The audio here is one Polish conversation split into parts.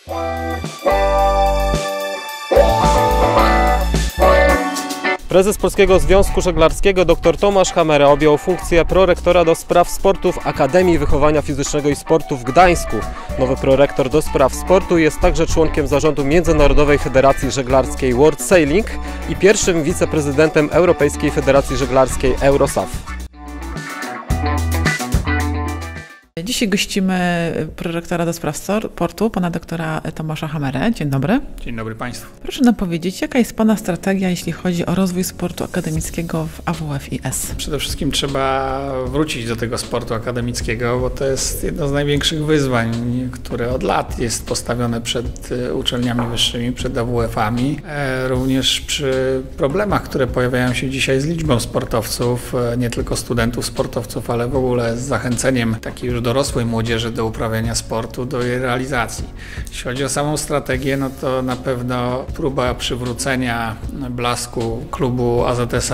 Prezes Polskiego Związku Żeglarskiego dr Tomasz Hamera objął funkcję prorektora do spraw sportów Akademii Wychowania Fizycznego i Sportu w Gdańsku. Nowy prorektor do spraw sportu jest także członkiem zarządu Międzynarodowej Federacji Żeglarskiej World Sailing i pierwszym wiceprezydentem Europejskiej Federacji Żeglarskiej Eurosaf. Dzisiaj gościmy prorektora do spraw sportu, pana doktora Tomasza Hamerę. Dzień dobry. Dzień dobry Państwu. Proszę nam powiedzieć, jaka jest pana strategia, jeśli chodzi o rozwój sportu akademickiego w AWF-IS? Przede wszystkim trzeba wrócić do tego sportu akademickiego, bo to jest jedno z największych wyzwań, które od lat jest postawione przed uczelniami wyższymi, przed AWF-ami. Również przy problemach, które pojawiają się dzisiaj z liczbą sportowców, nie tylko studentów, sportowców, ale w ogóle z zachęceniem takiej już dorosłej młodzieży do uprawiania sportu, do jej realizacji. Jeśli chodzi o samą strategię, no to na pewno próba przywrócenia blasku klubu AZS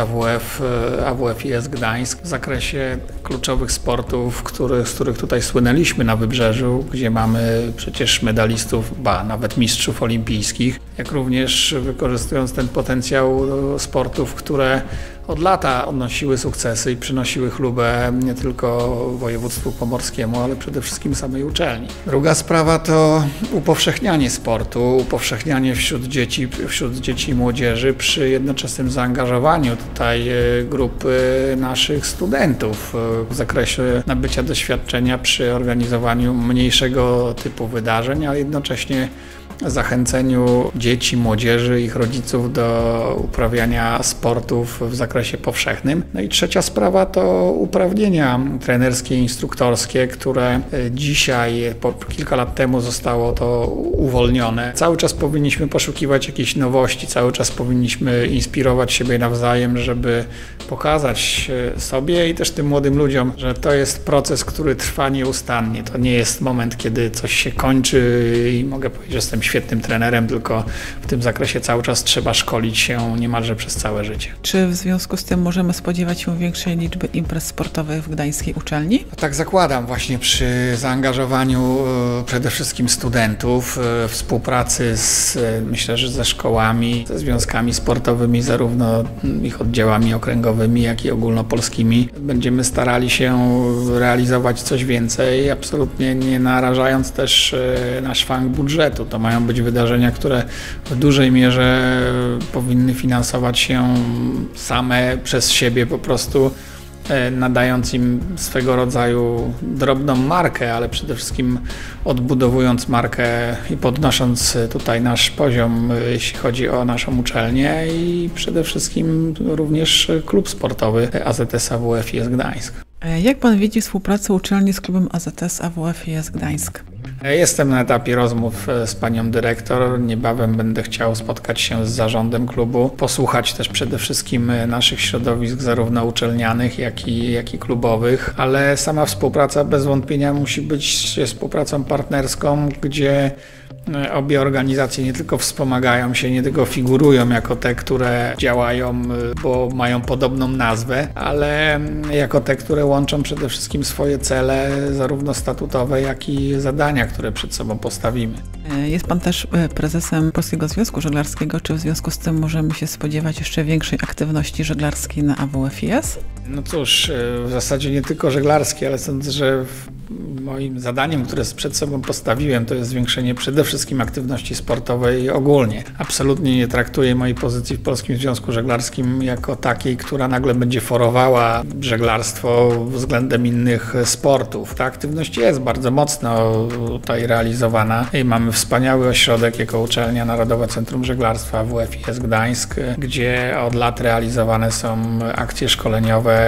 AWF-IS Gdańsk w zakresie kluczowych sportów, z których tutaj słynęliśmy na Wybrzeżu, gdzie mamy przecież medalistów, nawet mistrzów olimpijskich, jak również wykorzystując ten potencjał sportów, które od lata odnosiły sukcesy i przynosiły chlubę nie tylko województwu pomorskiemu, ale przede wszystkim samej uczelni. Druga sprawa to upowszechnianie sportu, upowszechnianie wśród dzieci i młodzieży przy jednoczesnym zaangażowaniu tutaj grupy naszych studentów w zakresie nabycia doświadczenia przy organizowaniu mniejszego typu wydarzeń, ale jednocześnie zachęceniu dzieci, młodzieży, ich rodziców do uprawiania sportów w zakresie powszechnym. No i trzecia sprawa to uprawnienia trenerskie, instruktorskie, które dzisiaj, kilka lat temu zostało to uwolnione. Cały czas powinniśmy poszukiwać jakichś nowości, cały czas powinniśmy inspirować siebie nawzajem, żeby pokazać sobie i też tym młodym ludziom, że to jest proces, który trwa nieustannie. To nie jest moment, kiedy coś się kończy i mogę powiedzieć, że jestem świetnym trenerem, tylko w tym zakresie cały czas trzeba szkolić się niemalże przez całe życie. Czy w związku z tym możemy spodziewać się większej liczby imprez sportowych w gdańskiej uczelni? Tak zakładam, właśnie przy zaangażowaniu przede wszystkim studentów, współpracy myślę, że ze szkołami, ze związkami sportowymi, zarówno ich oddziałami okręgowymi, jak i ogólnopolskimi. Będziemy starali się realizować coś więcej, absolutnie nie narażając też na szwank budżetu. To mają być wydarzenia, które w dużej mierze powinny finansować się same przez siebie, po prostu nadając im swego rodzaju drobną markę, ale przede wszystkim odbudowując markę i podnosząc tutaj nasz poziom, jeśli chodzi o naszą uczelnię i przede wszystkim również klub sportowy AZS AWF-IS Gdańsk. Jak pan widzi współpracę uczelni z klubem AZS AWF-IS Gdańsk? Jestem na etapie rozmów z panią dyrektor. Niebawem będę chciał spotkać się z zarządem klubu, posłuchać też przede wszystkim naszych środowisk, zarówno uczelnianych, jak i klubowych, ale sama współpraca bez wątpienia musi być współpracą partnerską, gdzie obie organizacje nie tylko wspomagają się, nie tylko figurują jako te, które działają, bo mają podobną nazwę, ale jako te, które łączą przede wszystkim swoje cele, zarówno statutowe, jak i zadania, które przed sobą postawimy. Jest pan też prezesem Polskiego Związku Żeglarskiego. Czy w związku z tym możemy się spodziewać jeszcze większej aktywności żeglarskiej na AWF-IS? No cóż, w zasadzie nie tylko żeglarskiej, ale sądzę, że moim zadaniem, które przed sobą postawiłem, to jest zwiększenie przede wszystkim aktywności sportowej ogólnie. Absolutnie nie traktuję mojej pozycji w Polskim Związku Żeglarskim jako takiej, która nagle będzie forowała żeglarstwo względem innych sportów. Ta aktywność jest bardzo mocno tutaj realizowana i mamy wspaniały ośrodek jako uczelnia Narodowe Centrum Żeglarstwa AWF-IS Gdańsk, gdzie od lat realizowane są akcje szkoleniowe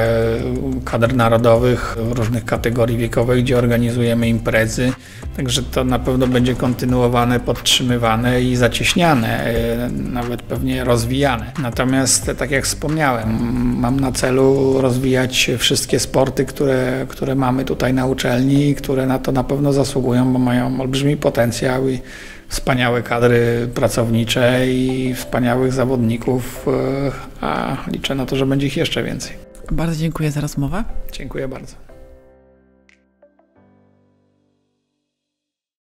kadr narodowych różnych kategorii wiekowych, gdzie organizujemy imprezy, także to na pewno będzie kontynuowane, podtrzymywane i zacieśniane, nawet pewnie rozwijane. Natomiast, tak jak wspomniałem, mam na celu rozwijać wszystkie sporty, które mamy tutaj na uczelni, które na to na pewno zasługują, bo mają olbrzymi potencjał i wspaniałe kadry pracownicze i wspaniałych zawodników, a liczę na to, że będzie ich jeszcze więcej. Bardzo dziękuję za rozmowę. Dziękuję bardzo.